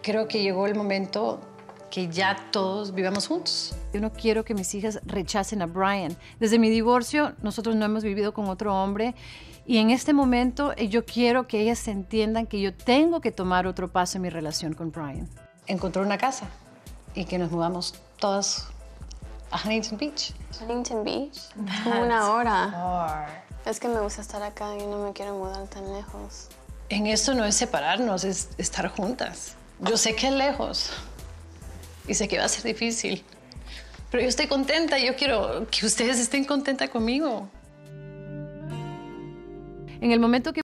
Creo que llegó el momento que ya todos vivamos juntos. Yo no quiero que mis hijas rechacen a Brian. Desde mi divorcio, nosotros no hemos vivido con otro hombre. Y en este momento, yo quiero que ellas entiendan que yo tengo que tomar otro paso en mi relación con Brian. Encontró una casa y que nos mudamos todas a Huntington Beach. Huntington Beach, como 1 hora. Es que me gusta estar acá y no me quiero mudar tan lejos. En esto no es separarnos, es estar juntas. Yo sé que es lejos y sé que va a ser difícil, pero yo estoy contenta y yo quiero que ustedes estén contentas conmigo. En el momento que